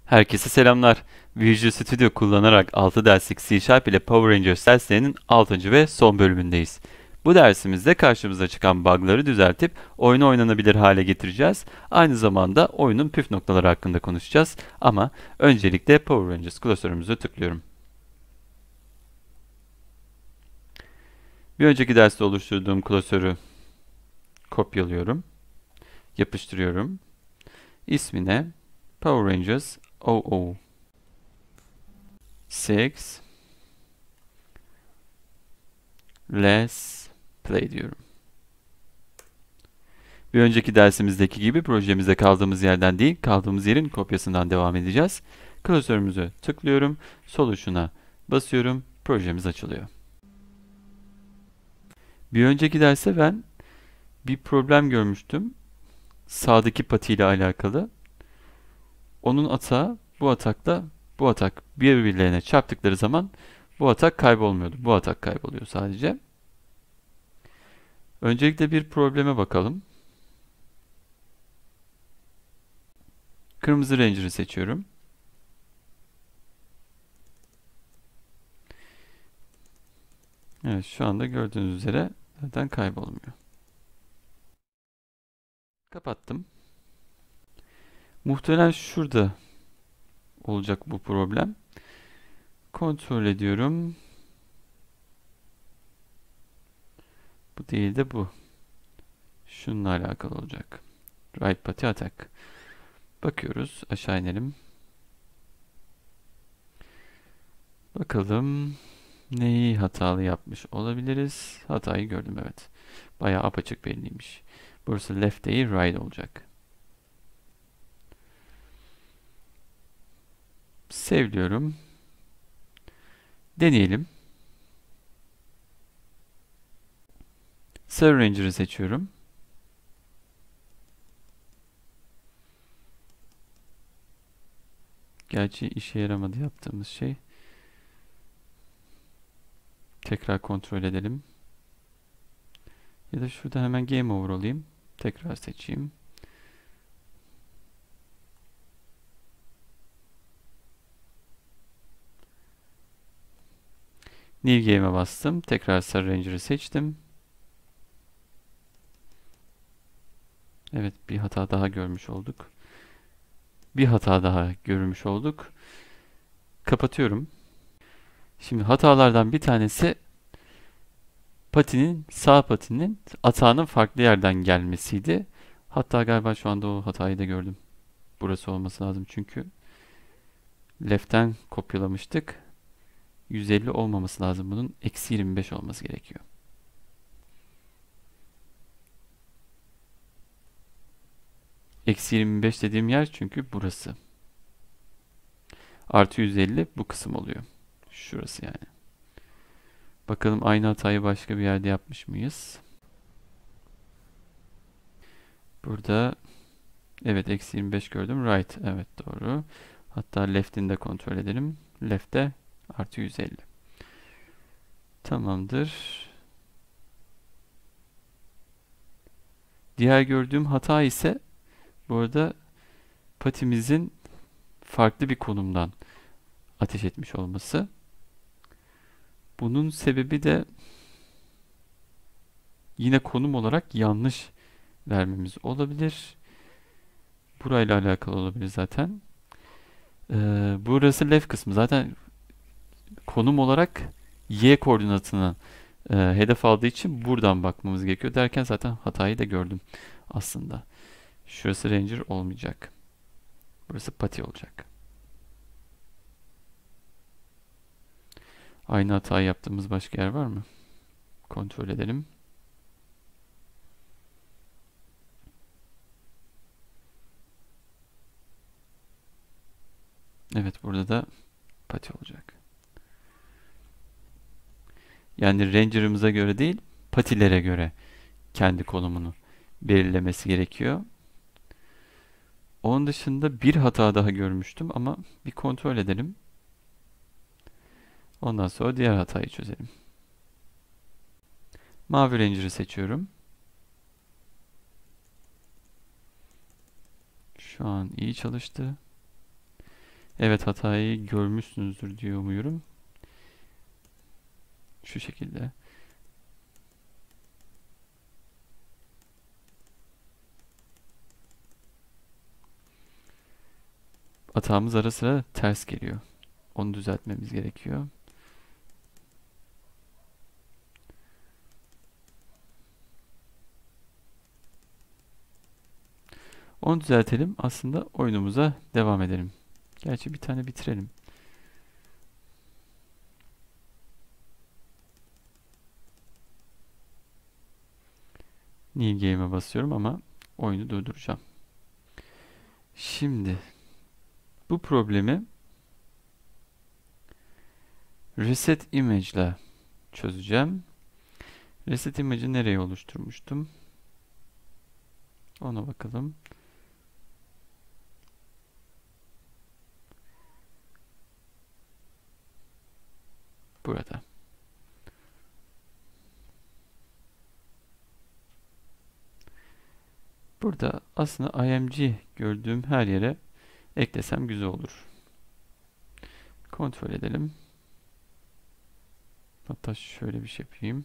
Herkese selamlar. Visual Studio kullanarak 6 derslik C# ile Power Rangers derslerinin 6. ve son bölümündeyiz. Bu dersimizde karşımıza çıkan bug'ları düzeltip oyunu oynanabilir hale getireceğiz. Aynı zamanda oyunun püf noktaları hakkında konuşacağız. Ama öncelikle Power Rangers klasörümüzü tıklıyorum. Bir önceki derste oluşturduğum klasörü kopyalıyorum, yapıştırıyorum. İsmine Power Rangers 006 Let's play diyorum. Bir önceki dersimizdeki gibi projemizde kaldığımız yerden değil, kaldığımız yerin kopyasından devam edeceğiz. Klasörümüzü tıklıyorum, sol uçuna basıyorum, projemiz açılıyor. Bir önceki derste ben bir problem görmüştüm. Sağdaki pati ile alakalı. Onun atağı, bu atakla bu atak birbirlerine çarptıkları zaman bu atak kaybolmuyordu. Bu atak kayboluyor sadece. Öncelikle bir probleme bakalım. Kırmızı Ranger'ı seçiyorum. Evet, şu anda gördüğünüz üzere zaten kaybolmuyor. Kapattım. Muhtemelen şurada olacak bu problem. Kontrol ediyorum. Bu değil de bu. Şununla alakalı olacak. Right pati attack. Bakıyoruz. Aşağı inelim. Bakalım neyi hatalı yapmış olabiliriz. Hatayı gördüm, evet. Bayağı apaçık belliymiş. Burası left değil right olacak. Save diyorum. Deneyelim. Sarı Ranger'ı seçiyorum. Gerçi işe yaramadı yaptığımız şey. Tekrar kontrol edelim. Ya da şurada hemen Game Over olayım. Tekrar seçeyim. New Game'e bastım. Tekrar Sarı Ranger'ı seçtim. Evet, bir hata daha görmüş olduk. Bir hata daha görmüş olduk. Kapatıyorum. Şimdi hatalardan bir tanesi sağ patinin atağının farklı yerden gelmesiydi. Hatta galiba şu anda o hatayı da gördüm. Burası olması lazım çünkü left'ten kopyalamıştık. 150 olmaması lazım bunun. Eksi 25 olması gerekiyor. Eksi 25 dediğim yer çünkü burası. Artı 150 bu kısım oluyor. Şurası yani. Bakalım aynı hatayı başka bir yerde yapmış mıyız? Burada evet, eksi 25 gördüm. Right, evet, doğru. Hatta left'ini de kontrol edelim. Left'te artı 150. Tamamdır. Diğer gördüğüm hata ise bu arada patimizin farklı bir konumdan ateş etmiş olması. Bunun sebebi de yine konum olarak yanlış vermemiz olabilir. Burayla alakalı olabilir zaten. Burası left kısmı. Zaten konum olarak y koordinatını hedef aldığı için buradan bakmamız gerekiyor derken zaten hatayı da gördüm aslında. Şurası Ranger olmayacak. Burası Pati olacak. Aynı hatayı yaptığımız başka yer var mı? Kontrol edelim. Evet, burada da Pati olacak. Yani Ranger'ımıza göre değil, Patilere göre kendi konumunu belirlemesi gerekiyor. Onun dışında bir hata daha görmüştüm ama bir kontrol edelim. Ondan sonra diğer hatayı çözelim. Mavi Ranger'ı seçiyorum. Şu an iyi çalıştı. Evet, hatayı görmüşsünüzdür diye umuyorum. Şu şekilde. Hatamız ara sıra ters geliyor. Onu düzeltmemiz gerekiyor. Onu düzeltelim. Aslında oyunumuza devam edelim. Gerçi bir tane bitirelim. New Game'e basıyorum ama oyunu durduracağım. Şimdi bu problemi Reset Image ile çözeceğim. Reset Image'i nereye oluşturmuştum? Ona bakalım. Burada. Burada aslında img gördüğüm her yere eklesem güzel olur. Kontrol edelim. Hatta şöyle bir şey yapayım.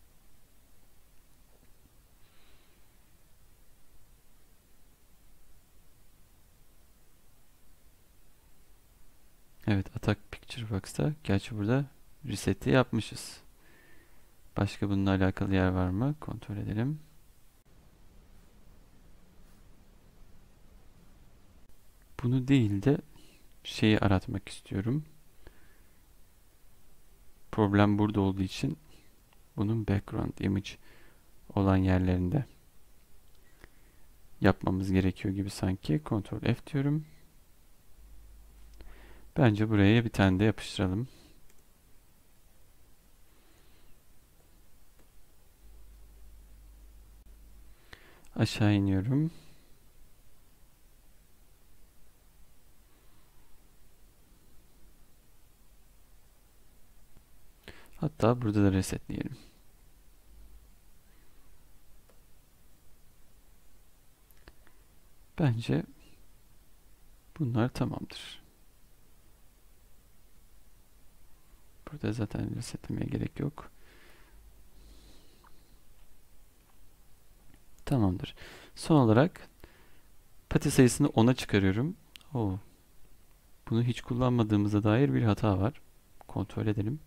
Evet, Attack Picture Box'ta. Gerçi burada reset'i yapmışız. Başka bununla alakalı yer var mı? Kontrol edelim. Bunu değil de şeyi aratmak istiyorum. Problem burada olduğu için bunun background image olan yerlerinde yapmamız gerekiyor gibi sanki. Ctrl F diyorum. Bence buraya bir tane de yapıştıralım. Aşağı iniyorum. Hatta burada da resetleyelim. Bence bunlar tamamdır. Burada zaten resetlemeye gerek yok. Tamamdır. Son olarak pati sayısını 10'a çıkarıyorum. Oo, bunu hiç kullanmadığımıza dair bir hata var. Kontrol edelim.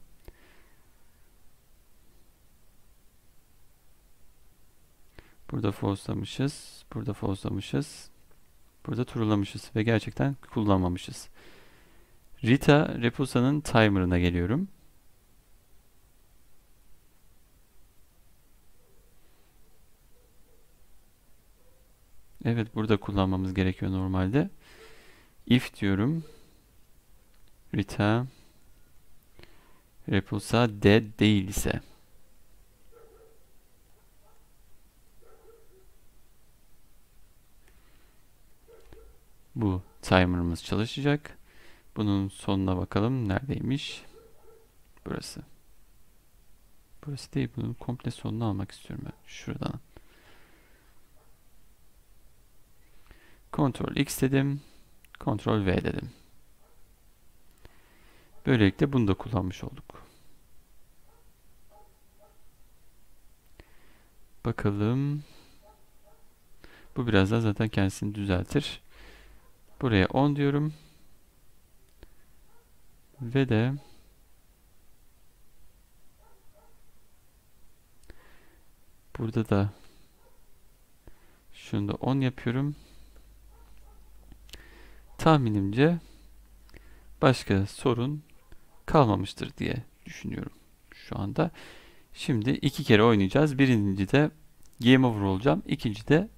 Burada false'lamışız. Burada false'lamışız. Burada true'lamışız ve gerçekten kullanmamışız. Rita Repulsa'nın timer'ına geliyorum. Evet, burada kullanmamız gerekiyor normalde. If diyorum. Rita Repulsa dead değil ise. Bu timer'ımız çalışacak. Bunun sonuna bakalım. Neredeymiş? Burası. Burası değil. Bunun komple sonunu almak istiyorum ben. Şuradan. Ctrl X dedim. Ctrl V dedim. Böylelikle bunu da kullanmış olduk. Bakalım. Bu biraz daha zaten kendisini düzeltir. Buraya 10 diyorum. Ve de burada da şunu da 10 yapıyorum. Tahminimce başka sorun kalmamıştır diye düşünüyorum şu anda. Şimdi iki kere oynayacağız. Birinci de game over olacağım. İkinci de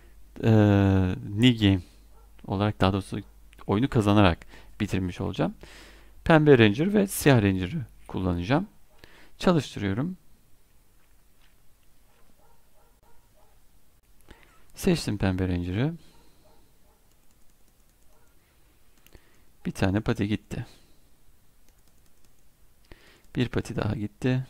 new game olarak, daha doğrusu oyunu kazanarak bitirmiş olacağım. Pembe Ranger ve siyah Ranger'ı kullanacağım. Çalıştırıyorum. Seçtim Pembe Ranger'ı. Bir tane pati gitti. Bir pati daha gitti.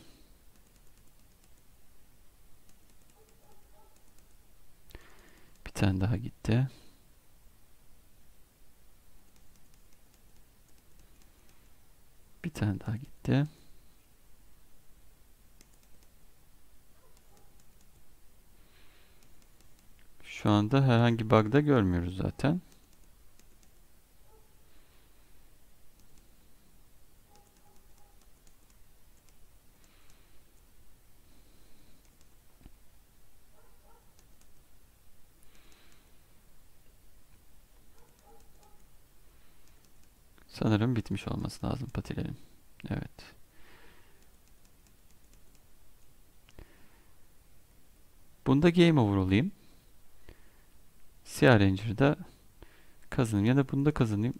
Bir tane daha gitti. tane daha gitti. Şu anda herhangi bug da görmüyoruz zaten. Sanırım bitmiş olması lazım patilerin. Evet. Bunda game over olayım. Siyah Ranger'da kazanayım ya da bunda kazanayım.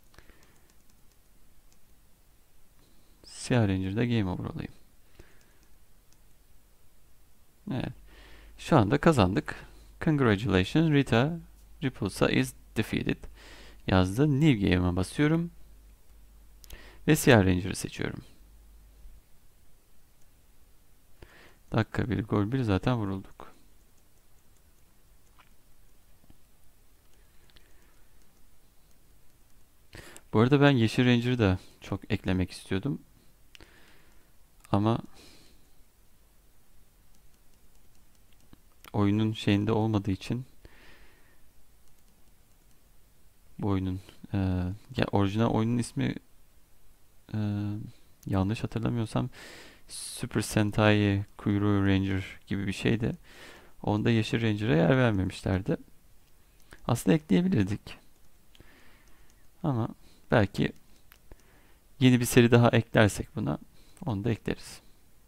Siyah Ranger'da game over olayım. Evet. Şu anda kazandık. Congratulations, Rita Repulsa is defeated. Yazdı. New Game'a basıyorum. Ve Siyah Ranger'ı seçiyorum. Dakika 1, gol 1 zaten vurulduk. Bu arada ben Yeşil Ranger'ı da çok eklemek istiyordum. Ama oyunun şeyinde olmadığı için bu oyunun e, ya orijinal oyunun ismi e, yanlış hatırlamıyorsam Super Sentai Kuyruğu Ranger gibi bir şeydi. Onda Yeşil Ranger'a yer vermemişlerdi. Aslında ekleyebilirdik. Ama belki yeni bir seri daha eklersek buna onu da ekleriz.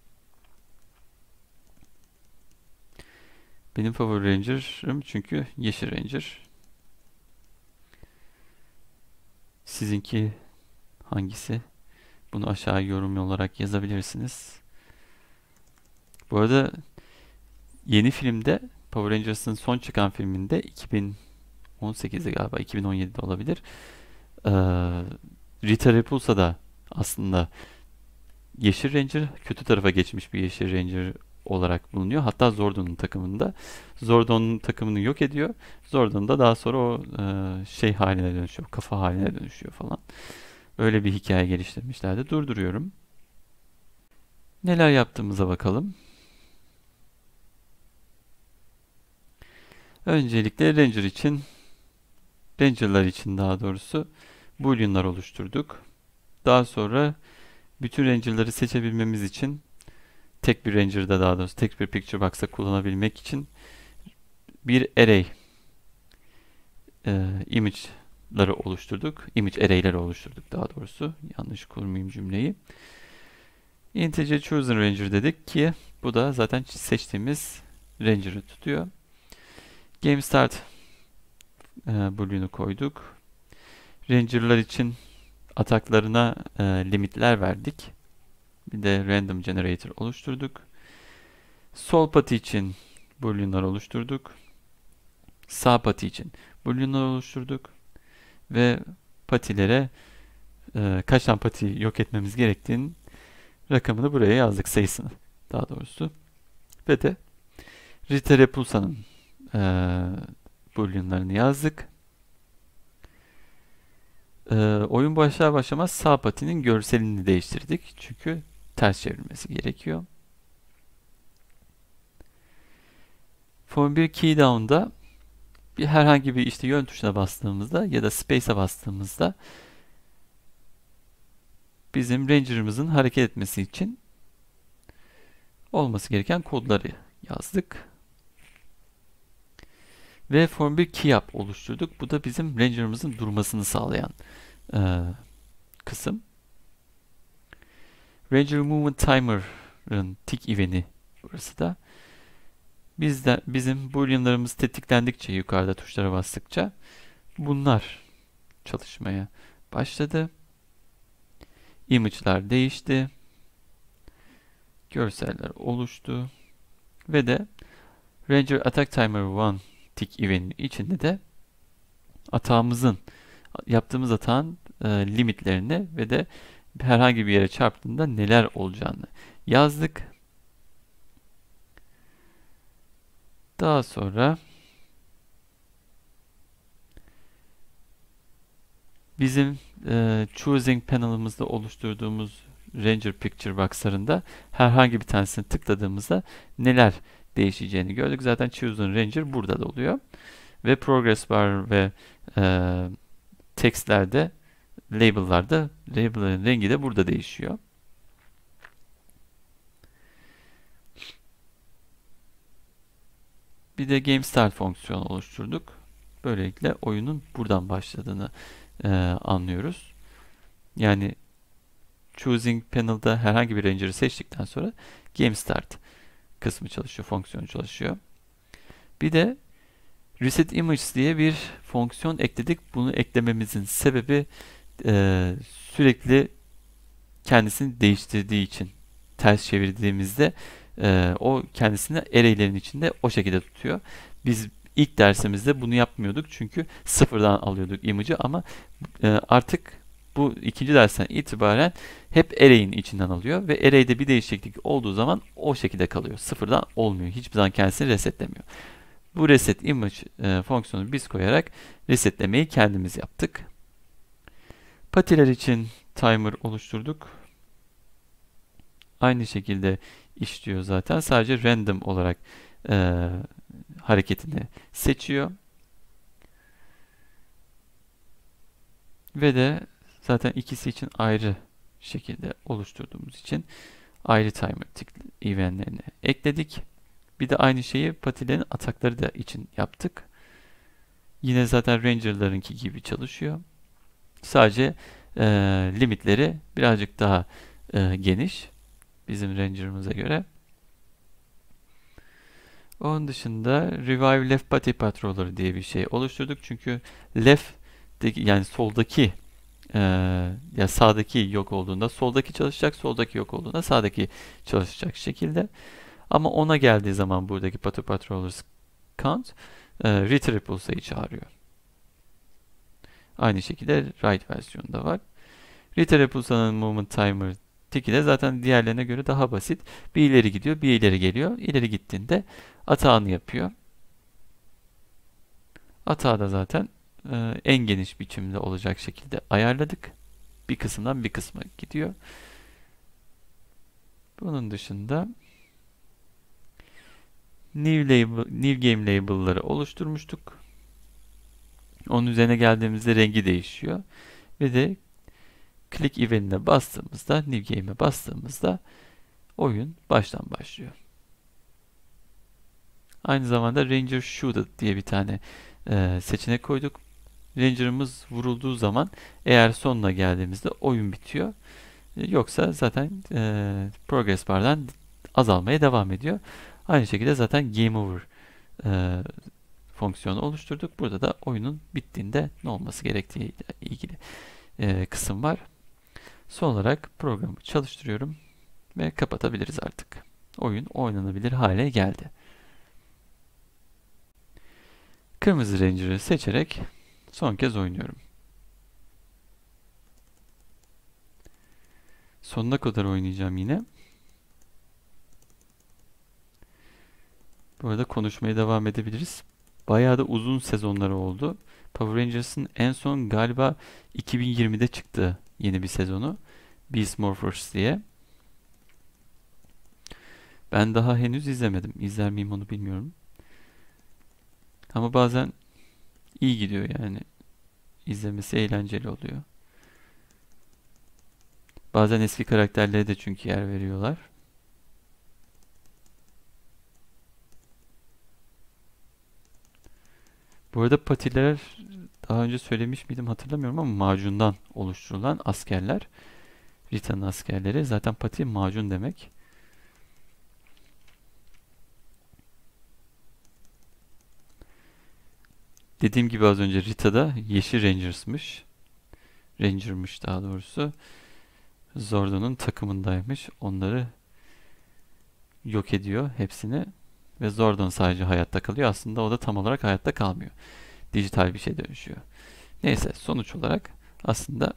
Benim favori Ranger'ım çünkü Yeşil Ranger. Sizinki hangisi? Bunu aşağı yorum olarak yazabilirsiniz. Bu arada yeni filmde Power Rangers'ın son çıkan filminde 2018'de galiba 2017'de olabilir. Ee, Rita Repulsa da aslında Yeşil Ranger, kötü tarafa geçmiş bir Yeşil Ranger olarak bulunuyor. Hatta Zordon'un takımında. Zordon'un takımını yok ediyor. Zordon da daha sonra o şey haline dönüşüyor. Kafa haline dönüşüyor falan. Öyle bir hikaye geliştirmişlerdi. Durduruyorum. Neler yaptığımıza bakalım. Öncelikle Ranger'lar için daha doğrusu Boolean'lar oluşturduk. Daha sonra bütün Ranger'ları seçebilmemiz için tek bir Ranger'da daha doğrusu tek bir Picture Box'a kullanabilmek için bir array image'ları oluşturduk. Image array'leri oluşturduk daha doğrusu. Yanlış kurmayayım cümleyi. Integer chosen ranger dedik ki bu da zaten seçtiğimiz ranger'ı tutuyor. Game start boolean'ı koyduk. Ranger'lar için ataklarına limitler verdik. Bir de random generator oluşturduk. Sol pati için boolean'lar oluşturduk. Sağ pati için boolean'lar oluşturduk. Ve patilere kaç tane pati yok etmemiz gerektiğinin rakamını buraya yazdık, sayısını daha doğrusu. Ve de Rita Repulsa'nın boolean'larını yazdık. Oyun başlar başlamaz sağ patinin görselini değiştirdik. Çünkü ters çevrilmesi gerekiyor. Form 1 key down'da herhangi bir işte yön tuşuna bastığımızda ya da space'e bastığımızda bizim Ranger'ımızın hareket etmesi için olması gereken kodları yazdık. Ve form 1 key up oluşturduk. Bu da bizim Ranger'ımızın durmasını sağlayan kısım. Ranger Movement Timer'ın tick event'i burası da. Bizim boolean'larımız tetiklendikçe yukarıda tuşlara bastıkça bunlar çalışmaya başladı. Image'lar değişti. Görseller oluştu. Ve de Ranger Attack Timer 1 tick event'in içinde de yaptığımız atağın limitlerini ve de herhangi bir yere çarptığında neler olacağını yazdık. Daha sonra bizim Choosing panel'ımızda oluşturduğumuz Ranger Picture Box'larında herhangi bir tanesini tıkladığımızda neler değişeceğini gördük. Zaten Choosing Ranger burada da oluyor. Ve Progress Bar ve textlerde, label'larda, label'ların rengi de burada değişiyor. Bir de Game Start fonksiyonu oluşturduk. Böylelikle oyunun buradan başladığını anlıyoruz. Yani Choosing Panel'da herhangi bir Ranger'ı seçtikten sonra Game Start kısmı çalışıyor, fonksiyonu çalışıyor. Bir de Reset Images diye bir fonksiyon ekledik. Bunu eklememizin sebebi sürekli kendisini değiştirdiği için. Ters çevirdiğimizde o kendisini array'lerin içinde o şekilde tutuyor. Biz ilk dersimizde bunu yapmıyorduk çünkü sıfırdan alıyorduk image'ı ama artık bu ikinci dersten itibaren hep array'in içinden alıyor ve array'de bir değişiklik olduğu zaman o şekilde kalıyor. Sıfırdan olmuyor. Hiçbir zaman kendisini resetlemiyor. Bu reset image fonksiyonunu biz koyarak resetlemeyi kendimiz yaptık. Patiler için timer oluşturduk. Aynı şekilde işliyor zaten. Sadece random olarak hareketini seçiyor. Ve de zaten ikisi için ayrı şekilde oluşturduğumuz için ayrı timer eventlerini ekledik. Bir de aynı şeyi patilerin atakları da için yaptık. Yine zaten Ranger'larınki gibi çalışıyor. Sadece limitleri birazcık daha geniş bizim Ranger'ımıza göre. Onun dışında Revive Left Body Patroller diye bir şey oluşturduk. Çünkü left yani soldaki ya sağdaki yok olduğunda soldaki çalışacak, soldaki yok olduğunda sağdaki çalışacak şekilde. Ama ona geldiği zaman buradaki Patrollers count retrievable çağırıyor. Aynı şekilde right versiyonunda var. Retrievable'ın movement timer tiki de zaten diğerlerine göre daha basit. Bir ileri gidiyor, bir ileri geliyor. İleri gittiğinde atağını yapıyor. Atağı da zaten en geniş biçimde olacak şekilde ayarladık. Bir kısımdan bir kısma gidiyor. Bunun dışında new game label'ları oluşturmuştuk. Onun üzerine geldiğimizde rengi değişiyor. Ve de click event'ine bastığımızda, new game'e bastığımızda oyun baştan başlıyor. Aynı zamanda Ranger Shooted diye bir tane seçenek koyduk. Ranger'ımız vurulduğu zaman eğer sonuna geldiğimizde oyun bitiyor. Yoksa zaten progress bar'dan azalmaya devam ediyor. Aynı şekilde zaten game over fonksiyonu oluşturduk. Burada da oyunun bittiğinde ne olması gerektiği ile ilgili kısım var. Son olarak programı çalıştırıyorum ve kapatabiliriz artık. Oyun oynanabilir hale geldi. Kırmızı Ranger'ı seçerek son kez oynuyorum. Sonuna kadar oynayacağım yine. Bu arada konuşmaya devam edebiliriz. Bayağı da uzun sezonları oldu. Power Rangers'ın en son galiba 2020'de çıktı yeni bir sezonu. Beast Morphers diye. Ben daha henüz izlemedim. İzler miyim onu bilmiyorum. Ama bazen iyi gidiyor yani. İzlemesi eğlenceli oluyor. Bazen eski karakterlere de çünkü yer veriyorlar. Bu arada patiler daha önce söylemiş miydim hatırlamıyorum ama macundan oluşturulan askerler. Rita'nın askerleri. Zaten pati macun demek. Dediğim gibi az önce Rita'da yeşil Ranger'mış daha doğrusu. Zordon'un takımındaymış. Onları yok ediyor hepsini. Ve Zordon sadece hayatta kalıyor. Aslında o da tam olarak hayatta kalmıyor. Dijital bir şey dönüşüyor. Neyse sonuç olarak aslında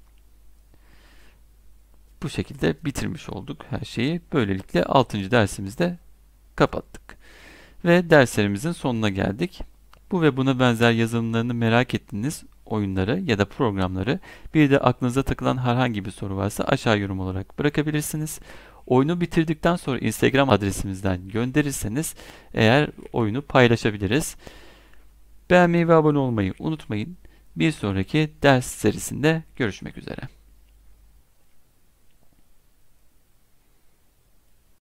bu şekilde bitirmiş olduk her şeyi. Böylelikle 6. dersimizde kapattık. Ve derslerimizin sonuna geldik. Bu ve buna benzer yazılımlarını merak ettiniz oyunları ya da programları, bir de aklınıza takılan herhangi bir soru varsa aşağı yorum olarak bırakabilirsiniz. Oyunu bitirdikten sonra Instagram adresimizden gönderirseniz eğer oyunu paylaşabiliriz. Beğenmeyi ve abone olmayı unutmayın. Bir sonraki ders serisinde görüşmek üzere.